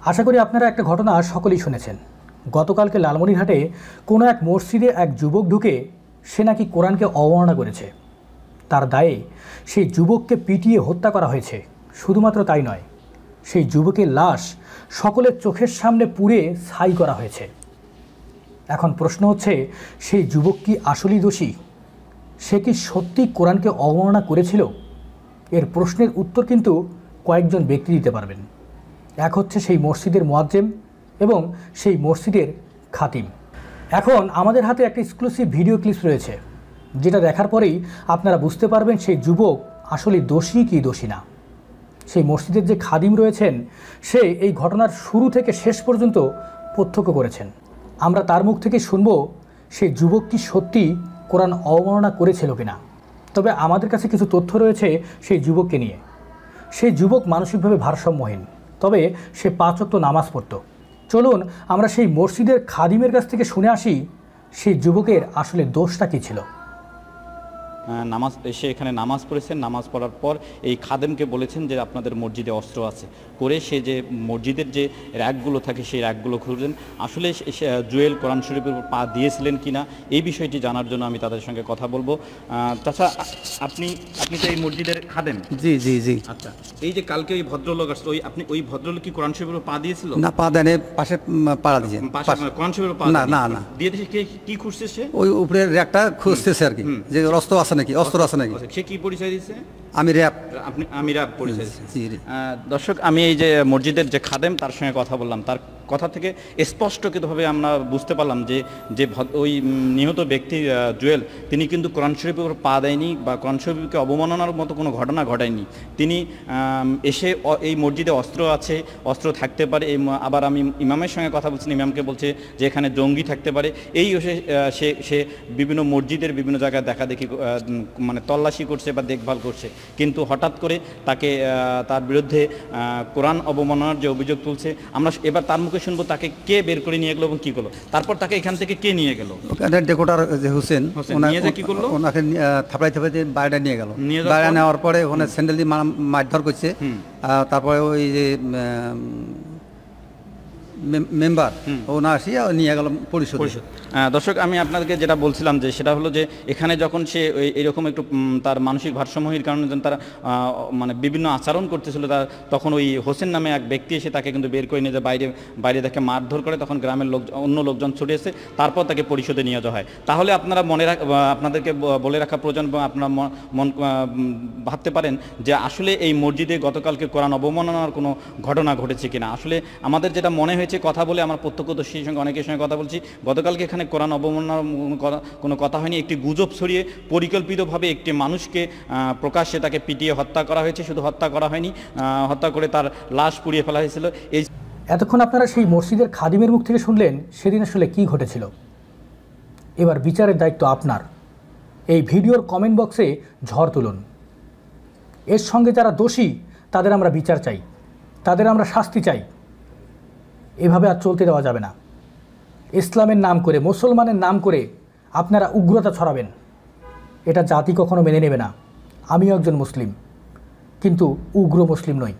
আশা করি আপনারা একটা ঘটনা সকলেই শুনেছেন। গতকালকে লালমনিরহাটে কোনো এক মসজিদে এক যুবক ঢুকে সে নাকি কোরআনকে অবমাননা করেছে। তার দায়ে সেই যুবককে পিটিয়ে হত্যা করা হয়েছে। শুধুমাত্র তাই নয়, সেই যুবকের লাশ সকলের চোখের সামনে পুড়ে ছাই করা হয়েছে। এখন প্রশ্ন হচ্ছে, সেই যুবক কি আসলেই দোষী? সে কি সত্যি কোরআনকে অবমাননা করেছিল? এর প্রশ্নের উত্তর কিন্তু কয়েকজন ব্যক্তি দিতে পারবেন। এক হচ্ছে সেই মসজিদের মুয়াজ্জেম এবং সেই মসজিদের খাতিম। এখন আমাদের হাতে একটা এক্সক্লুসিভ ভিডিও ক্লিপ রয়েছে, যেটা দেখার পরেই আপনারা বুঝতে পারবেন সেই যুবক আসলে দোষী কি দোষী না। সেই মসজিদের যে খাদিম রয়েছেন, সে এই ঘটনার শুরু থেকে শেষ পর্যন্ত প্রত্যক্ষ করেছেন। আমরা তার মুখ থেকে শুনব সেই যুবক কি সত্যি কোরআন অবমাননা করেছিল কিনা। তবে আমাদের কাছে কিছু তথ্য রয়েছে সেই যুবককে নিয়ে। সেই যুবক মানসিকভাবে ভারসাম্যহীন, তবে সে 5 ওয়াক্ত নামাজ পড়ত। চলুন আমরা সেই মসজিদের খাদিমের কাছ থেকে শুনে আসি সেই যুবকের আসলে দোষটা কী ছিল। নামাজ এসে এখানে নামাজ পড়েছেন। নামাজ পড়ার পর এই খাদেমকে বলেছেন যে আপনাদের মসজিদে অস্ত্র আছে। করে সে যে মসজিদের যে র্যাকগুলো থাকে সেই র্যাকগুলো খুঁজলেন। আসলে জুয়েল কোরআন শরীফের উপর পা দিয়েছিলেন কি না এই বিষয়টি জানার জন্য আমি তাদের সঙ্গে কথা বলবো। চাচা, আপনি তো এই মসজিদের খাদেম? জি জি জি। আচ্ছা, এই যে কালকে ওই ভদ্রলোক আসলো, ওই ভদ্রলোক কি কোরআন শরীফের উপর পা দিয়েছিল? না, পা দেনে পাশে পাড়া দিয়েছে। কোরআন শরীফের পা না না না দিয়ে কি খুঁজছে সে? ওই উপরের র্যাকটা খুঁজতেছে আর কি, যে অস্ত্র আছে নাকি, অস্ত্র আছে নাকি। সে কি পরিচয় দিচ্ছে? আমি র্যাব। আমি র্যাব পরিচয় দিচ্ছি। দর্শক, আমি এই যে মসজিদের যে খাদেম তার সঙ্গে কথা বললাম। তার কথা থেকে স্পষ্টভাবে আমরা বুঝতে পারলাম যে ওই নিহত ব্যক্তি জুয়েল, তিনি কিন্তু কোরআন শরীফের উপর পা দেয়নি বা কোরআন শরীফকে অবমাননার মতো কোনো ঘটনা ঘটায়নি। তিনি এসে এই মসজিদে অস্ত্র আছে, অস্ত্র থাকতে পারে। আবার আমি ইমামের সঙ্গে কথা বলছি, ইমামকে বলছে যে এখানে জঙ্গি থাকতে পারে। এই সে বিভিন্ন মসজিদের বিভিন্ন জায়গায় দেখাদেখি মানে তল্লাশি করছে বা দেখভাল করছে। কিন্তু হঠাৎ করে তার বিরুদ্ধে কোরআন অবমাননার যে অভিযোগ তুলছে, আমরা এবার তার মুখে শুনবো তাকে কে বের করে নিয়ে গেলো এবং কি করলো, তারপর তাকে এখান থেকে কে নিয়ে গেল। ডেকোটার যে হোসেন, কি করলো? ওনাকে থাপড়াই বাইরে নিয়ে গেল। বাইরে নেওয়ার পরে ওখানে স্যান্ডেল দিয়ে মারধর করছে। তারপরে ওই যে মেম্বার ওনা আসিয়া নিয়ে গেল পরিষদ। দর্শক, আমি আপনাদেরকে যেটা বলছিলাম যে সেটা হলো যে এখানে যখন সে এরকম একটু তার মানসিক ভারসাম্যহীন কারণে তারা মানে বিভিন্ন আচরণ করতেছিল, তখন ওই হোসেন নামে এক ব্যক্তি এসে তাকে কিন্তু বের করে নিয়ে যায় বাইরে তাকে মারধর করে। তখন গ্রামের অন্য লোকজন ছুটে এসে তারপর তাকে পরিষদে নিয়ে যাওয়া হয়। তাহলে আপনারা আপনাদেরকে বলে রাখা প্রয়োজন বা আপনারা ভাবতে পারেন যে আসলে এই মসজিদে গতকালকে কোরআন অবমাননার কোনো ঘটনা ঘটেছে কিনা। আসলে আমাদের যেটা মনে হয়েছে, কথা বলে আমার প্রত্যক্ষদর্শীর সঙ্গে অনেকের সঙ্গে কথা বলছি, গতকালকে এখানে কোরআন অবমাননার কোনো কথা হয়নি। একটি গুজব ছড়িয়ে পরিকল্পিতভাবে একটি মানুষকে প্রকাশ্যে তাকে পিটিয়ে হত্যা করা হয়েছে। শুধু হত্যা করা হয়নি, হত্যা করে তার লাশ পুড়িয়ে ফেলা হয়েছিল। এতক্ষণ আপনারা সেই মসজিদের খাদিমের মুখ থেকে শুনলেন সেদিন আসলে কি ঘটেছিল। এবার বিচারের দায়িত্ব আপনার। এই ভিডিওর কমেন্ট বক্সে ঝড় তুলুন। এর সঙ্গে যারা দোষী তাদের আমরা বিচার চাই, তাদের আমরা শাস্তি চাই। এভাবে আর চলতে দেওয়া যাবে না। ইসলামের নাম করে, মুসলমানের নাম করে আপনারা উগ্রতা ছড়াবেন, এটা জাতি কখনো মেনে নেবে না। আমিও একজন মুসলিম, কিন্তু উগ্র মুসলিম নই।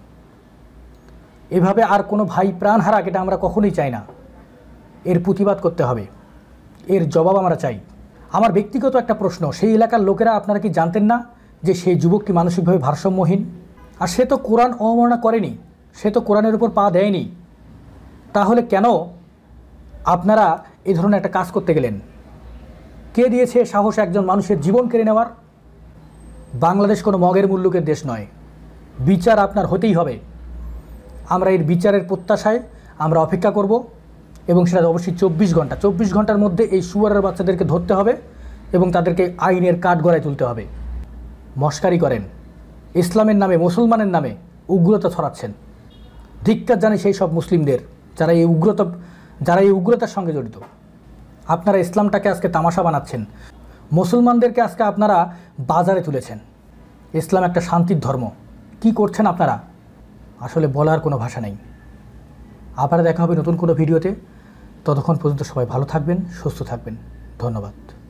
এভাবে আর কোনো ভাই প্রাণ হারাক, এটা আমরা কখনোই চাই না। এর প্রতিবাদ করতে হবে, এর জবাব আমরা চাই। আমার ব্যক্তিগত একটা প্রশ্ন, সেই এলাকার লোকেরা আপনারা কি জানতেন না যে সেই যুবকটি মানসিকভাবে ভারসাম্যহীন? আর সে তো কোরআন অবমাননা করেনি, সে তো কোরআনের উপর পা দেয়নি। তাহলে কেন আপনারা এই ধরনের একটা কাজ করতে গেলেন? কে দিয়েছে সাহস একজন মানুষের জীবন কেড়ে নেওয়ার? বাংলাদেশ কোনো মগের মুল্লুকের দেশ নয়। বিচার আপনার হতেই হবে। আমরা এর বিচারের প্রত্যাশায় আমরা অপেক্ষা করব, এবং সেটা অবশ্যই 24 ঘন্টার মধ্যে এই শুয়ারের বাচ্চাদেরকে ধরতে হবে এবং তাদেরকে আইনের কাঠগড়ায় তুলতে হবে। মশকারি করেন, ইসলামের নামে, মুসলমানের নামে উগ্রতা ছড়াচ্ছেন। ধিক্কার জানি সেই সব মুসলিমদের যারা এই উগ্রতার সঙ্গে জড়িত। আপনারা ইসলামটাকে আজকে তামাশা বানাচ্ছেন, মুসলমানদেরকে আজকে আপনারা বাজারে তুলেছেন। ইসলাম একটা শান্তির ধর্ম। কি করছেন আপনারা, আসলে বলার কোনো ভাষা নেই। আবার দেখা হবে নতুন কোনো ভিডিওতে। ততক্ষণ পর্যন্ত সবাই ভালো থাকবেন, সুস্থ থাকবেন। ধন্যবাদ।